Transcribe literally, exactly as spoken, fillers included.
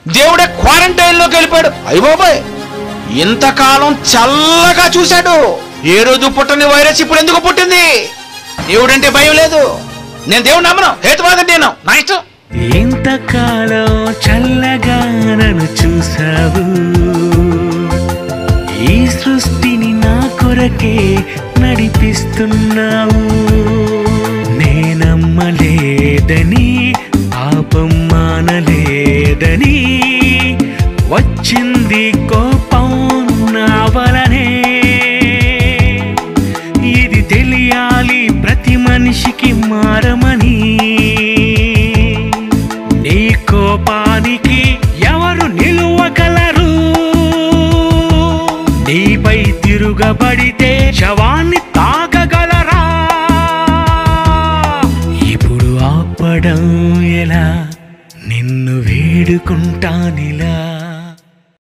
దేవుడే క్వారంటైన్ లోకి వెళ్ళిపోయాడు. అయ్యబాబోయ్, ఇంతకాలం చల్లగా చూశాడు. ఏ రోజు పుట్టని వైరస్ ఇప్పుడు ఎందుకు పుట్టింది? దేవుడంటే భయం లేదు. నేను దేవుడు నమ్మను, హేతువాదం నేను, నా ఇష్టం. ఇంతకాలం చల్లగా నన్ను చూసావు, ఈ సృష్టిని నా కొరకే నడిపిస్తున్నావు. నేనమ్మలేదని, పాపం మానలేదని వచ్చింది కోపం నా వలనే. ఇది తెలియాలి ప్రతి మనిషికి మారమని. నీ కోపానికి ఎవరు నిలువగలరు? నీపై తిరుగబడితే శవాన్ని తాకగలరా? ఇప్పుడు ఆపడం ఎలా? నిన్ను వేడుకుంటానిలా.